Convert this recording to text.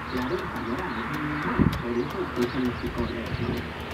Claro, está moral. Bueno, por eso usan los psicólogos, ¿no?